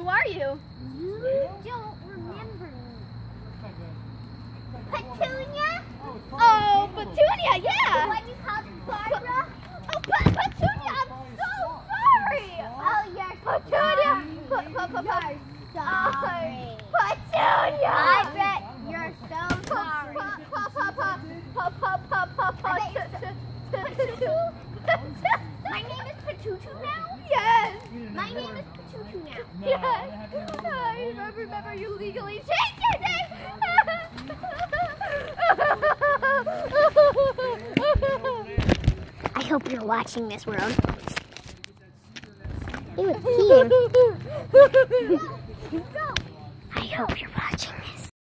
are you? You don't remember me. Petunia? Oh, Petunia, yeah. What you call Barbara? Oh, Petunia, I'm so sorry. Oh, you're Petunia. sorry. Petunia. I bet you're so sorry. My name is Patutu now? Yes. My name is Patutu now. Yes. I remember you legally changed your name. I hope you're watching this, world. It was here. I hope you're watching.